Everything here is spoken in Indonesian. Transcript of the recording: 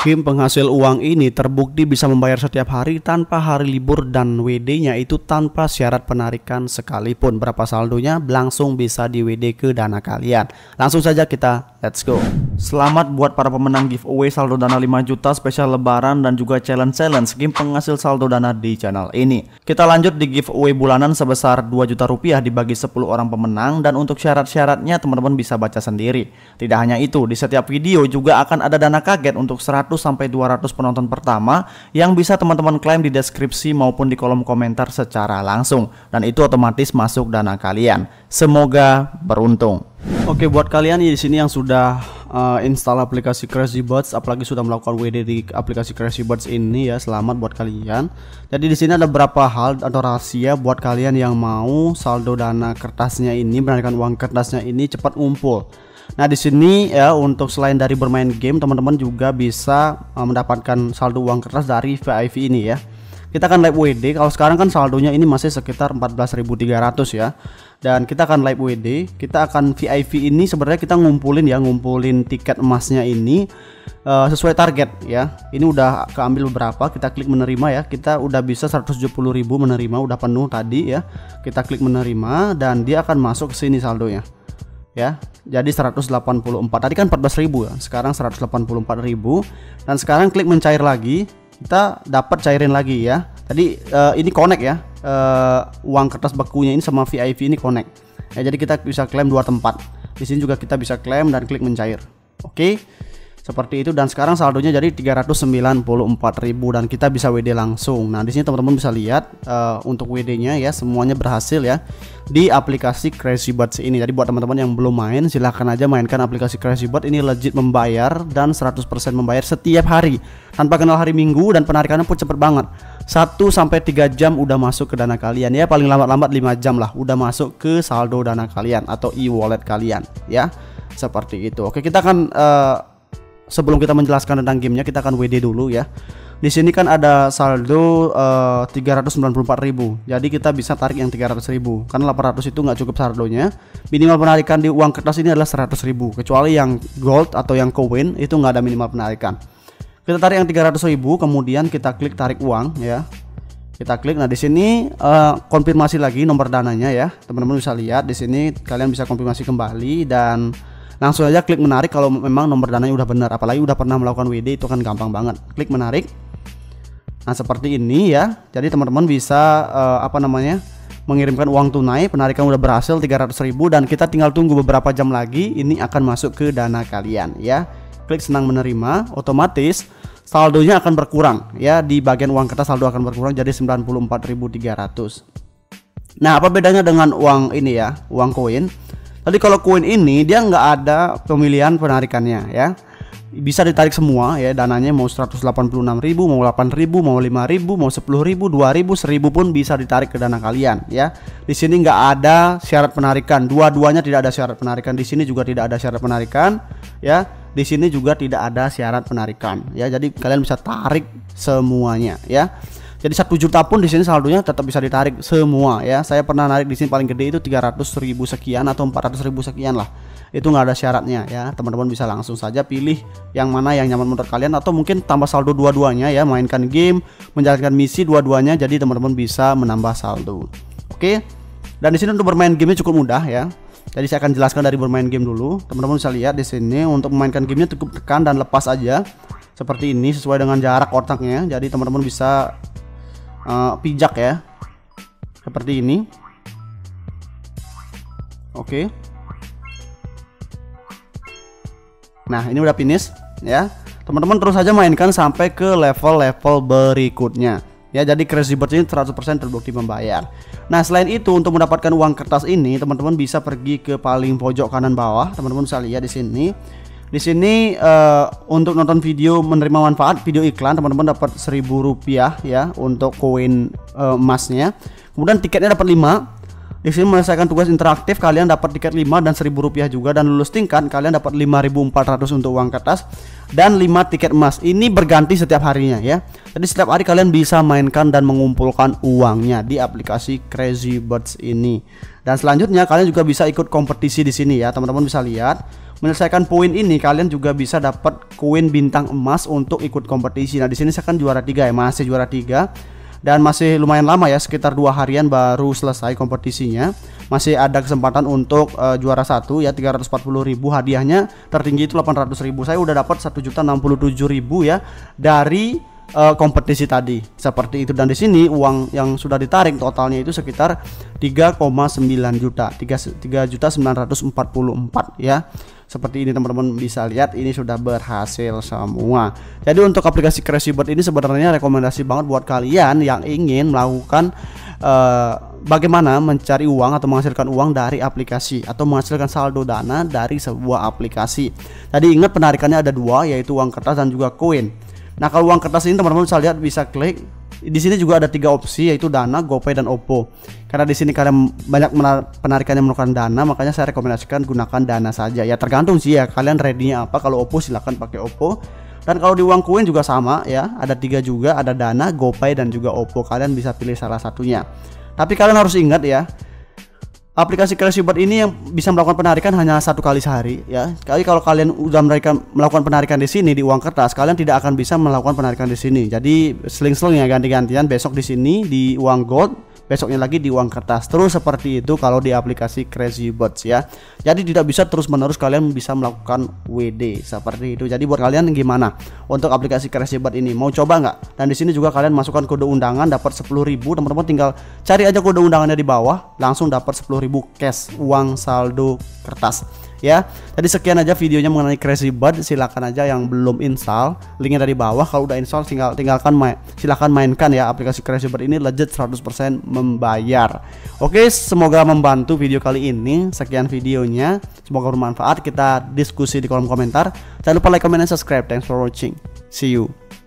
Game penghasil uang ini terbukti bisa membayar setiap hari tanpa hari libur dan WD-nya itu tanpa syarat penarikan sekalipun. Berapa saldonya langsung bisa di WD ke dana kalian. Langsung saja kita let's go. Selamat buat para pemenang giveaway saldo dana 5 juta spesial lebaran dan juga challenge game penghasil saldo dana di channel ini. Kita lanjut di giveaway bulanan sebesar 2 juta rupiah dibagi 10 orang pemenang, dan untuk syarat-syaratnya teman-teman bisa baca sendiri. Tidak hanya itu, di setiap video juga akan ada dana kaget untuk 100 sampai 200 penonton pertama yang bisa teman-teman klaim di deskripsi maupun di kolom komentar secara langsung, dan itu otomatis masuk dana kalian. Semoga beruntung. Oke, buat kalian di sini yang sudah install aplikasi Crazy Birds, apalagi sudah melakukan WD di aplikasi Crazy Birds ini ya, selamat buat kalian. Jadi di sini ada beberapa hal atau rahasia buat kalian yang mau saldo dana kertasnya ini, menarikan uang kertasnya ini cepat ngumpul. Nah di sini ya, untuk selain dari bermain game, teman-teman juga bisa mendapatkan saldo uang kertas dari VIP ini ya. Kita akan live WD. Kalau sekarang kan saldonya ini masih sekitar 14.300 ya. Dan kita akan live WD. Kita akan VIP ini sebenarnya kita ngumpulin tiket emasnya ini sesuai target ya. Ini udah keambil beberapa. Kita klik menerima ya. Kita udah bisa 170.000 menerima, udah penuh tadi ya. Kita klik menerima dan dia akan masuk ke sini saldonya. Ya, jadi 184 tadi kan 14.000 ya, sekarang 184.000, dan sekarang klik mencair lagi, kita dapat cairin lagi ya. Tadi ini connect ya, uang kertas bekunya ini sama VIP ini connect ya, jadi kita bisa klaim 2 tempat. Di sini juga kita bisa klaim dan klik mencair. Oke, seperti itu, dan sekarang saldonya jadi 394.000 dan kita bisa WD langsung. Nah di sini teman-teman bisa lihat untuk WD-nya ya, semuanya berhasil ya di aplikasi Crazy Birds ini. Jadi buat teman-teman yang belum main, silahkan aja mainkan aplikasi Crazy Birds ini, legit membayar dan 100% membayar setiap hari tanpa kenal hari minggu, dan penarikannya pun cepet banget. 1 sampai 3 jam udah masuk ke dana kalian ya, paling lambat-lambat 5 jam lah udah masuk ke saldo dana kalian atau e-wallet kalian ya. Seperti itu. Oke, kita akan sebelum kita menjelaskan tentang gamenya, kita akan WD dulu ya. Di sini kan ada saldo 394.000. Jadi kita bisa tarik yang 300.000 karena 800 itu nggak cukup saldonya. Minimal penarikan di uang kertas ini adalah 100.000, kecuali yang gold atau yang koin itu nggak ada minimal penarikan. Kita tarik yang 300.000, kemudian kita klik tarik uang ya. Kita klik. Nah di sini konfirmasi lagi nomor dananya ya. Teman-teman bisa lihat di sini, kalian bisa konfirmasi kembali dan langsung aja klik menarik kalau memang nomor dananya udah benar, apalagi udah pernah melakukan WD, itu kan gampang banget. Klik menarik. Nah seperti ini ya. Jadi teman-teman bisa mengirimkan uang tunai, penarikan udah berhasil 300.000, dan kita tinggal tunggu beberapa jam lagi ini akan masuk ke dana kalian ya. Klik senang menerima, otomatis saldonya akan berkurang ya, di bagian uang kertas saldo akan berkurang jadi 94.300. Nah apa bedanya dengan uang ini ya, uang koin? Tadi kalau koin ini dia nggak ada pemilihan penarikannya ya, bisa ditarik semua ya, dananya mau 186.000, mau 8.000, mau 5.000, mau 10.000, 2.000, 1.000 pun bisa ditarik ke dana kalian ya. Di sini nggak ada syarat penarikan, dua-duanya tidak ada syarat penarikan. Di sini juga tidak ada syarat penarikan ya, di sini juga tidak ada syarat penarikan ya. Jadi kalian bisa tarik semuanya ya. Jadi 1 juta pun di sini saldonya tetap bisa ditarik semua ya. Saya pernah narik di sini paling gede itu 300.000 sekian atau 400.000 sekian lah. Itu nggak ada syaratnya ya. Teman-teman bisa langsung saja pilih yang mana yang nyaman menurut kalian, atau mungkin tambah saldo dua-duanya ya, mainkan game, menjalankan misi dua-duanya, jadi teman-teman bisa menambah saldo. Oke. Dan di sini untuk bermain gamenya cukup mudah ya. Jadi saya akan jelaskan dari bermain game dulu. Teman-teman bisa lihat di sini untuk memainkan gamenya cukup tekan dan lepas aja seperti ini sesuai dengan jarak otaknya. Jadi teman-teman bisa pijak ya, seperti ini. Oke. Nah ini udah finish ya. Teman-teman terus saja mainkan sampai ke level-level berikutnya ya. Jadi Crazy Birds ini 100% terbukti membayar. Nah selain itu, untuk mendapatkan uang kertas ini teman-teman bisa pergi ke paling pojok kanan bawah. Teman-teman bisa lihat di sini. Di sini untuk nonton video menerima manfaat video iklan, teman-teman dapat 1.000 rupiah ya untuk koin emasnya. Kemudian tiketnya dapat 5. Di sini menyelesaikan tugas interaktif kalian dapat tiket 5 dan 1.000 rupiah juga, dan lulus tingkat kalian dapat 5.400 untuk uang kertas dan 5 tiket emas. Ini berganti setiap harinya ya. Jadi setiap hari kalian bisa mainkan dan mengumpulkan uangnya di aplikasi Crazy Birds ini. Dan selanjutnya kalian juga bisa ikut kompetisi di sini ya. Teman-teman bisa lihat menyelesaikan poin ini kalian juga bisa dapat koin bintang emas untuk ikut kompetisi. Nah di sini saya kan juara 3 ya, masih juara 3 dan masih lumayan lama ya, sekitar 2 harian baru selesai kompetisinya. Masih ada kesempatan untuk juara 1 ya, 340.000 hadiahnya, tertinggi itu 800.000. Saya udah dapat 1.067.000 ya dari kompetisi tadi seperti itu. Dan di sini uang yang sudah ditarik totalnya itu sekitar 3,9 juta, 3.944 ya. Seperti ini teman-teman bisa lihat, ini sudah berhasil semua. Jadi untuk aplikasi Crazy Bird ini sebenarnya rekomendasi banget buat kalian yang ingin melakukan bagaimana mencari uang atau menghasilkan uang dari aplikasi atau menghasilkan saldo dana dari sebuah aplikasi. Tadi ingat penarikannya ada 2, yaitu uang kertas dan juga koin. Nah kalau uang kertas ini teman-teman bisa lihat, bisa klik. Di sini juga ada 3 opsi, yaitu Dana, GoPay dan Oppo. Karena di sini kalian banyak penarikannya menggunakan Dana, makanya saya rekomendasikan gunakan Dana saja. Ya tergantung sih ya kalian ready-nya apa. Kalau Oppo silahkan pakai Oppo. Dan kalau di uang koin juga sama ya, ada 3 juga, ada Dana, GoPay dan juga Oppo. Kalian bisa pilih salah satunya. Tapi kalian harus ingat ya, aplikasi Crazy Bird ini yang bisa melakukan penarikan hanya 1 kali sehari ya. Jadi kalau kalian udah melakukan penarikan di sini di uang kertas, kalian tidak akan bisa melakukan penarikan di sini. Jadi seling-seling ya, ganti-gantian, besok di sini di uang gold, besoknya lagi di uang kertas. Terus seperti itu kalau di aplikasi Crazy Bird ya. Jadi tidak bisa terus-menerus kalian bisa melakukan WD seperti itu. Jadi buat kalian gimana untuk aplikasi Crazy Bird ini? Mau coba nggak? Dan di sini juga kalian masukkan kode undangan dapat 10.000. Teman-teman tinggal cari aja kode undangannya di bawah, langsung dapat 10.000 cash uang saldo kertas. Ya, tadi sekian aja videonya mengenai Crazy Bird. Silakan aja yang belum install, linknya dari bawah. Kalau udah install silahkan mainkan ya aplikasi Crazy Bird ini, legit 100% membayar. Oke, semoga membantu video kali ini. Sekian videonya, semoga bermanfaat. Kita diskusi di kolom komentar. Jangan lupa like, comment, dan subscribe. Thanks for watching. See you.